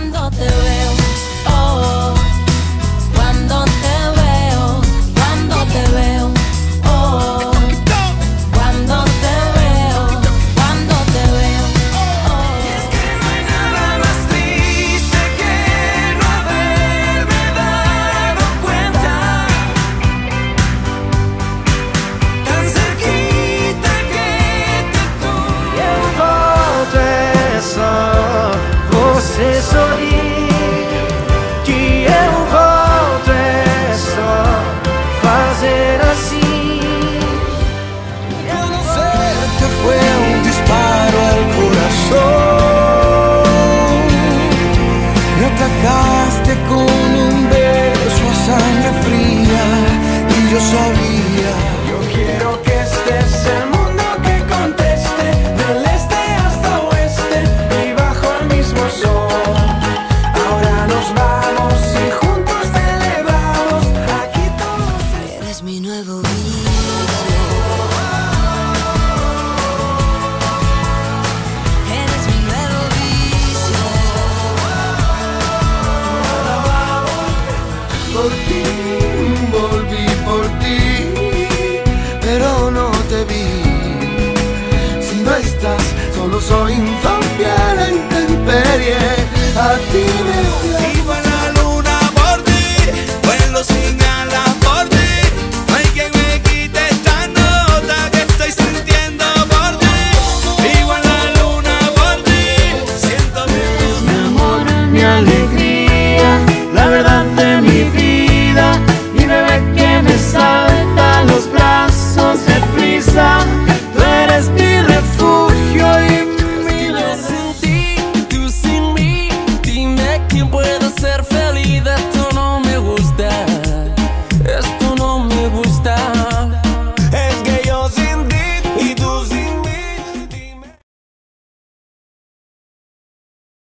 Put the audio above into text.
cuando te veo, oh, cuando te veo, cuando te veo, oh, cuando te veo, cuando te veo, oh. Y es que no hay nada más triste que no haberme dado cuenta, tan cerquita que te tuve. Eu volto é só você sorrir, que eu volto é só fazer assim. Conocerte fue un disparo al corazón, me atacaste con un beso a sangre fría y yo sabía. Yo quiero que estés el mundo que conteste, del este hasta oeste y bajo el mismo sol. Ahora nos vamos y juntos te elevamos, aquí todos. Eres mi nuevo vicio. Eres mi nuevo vicio. Por ti, volví por ti, pero no te vi. Si no estás, solo soy un zombie.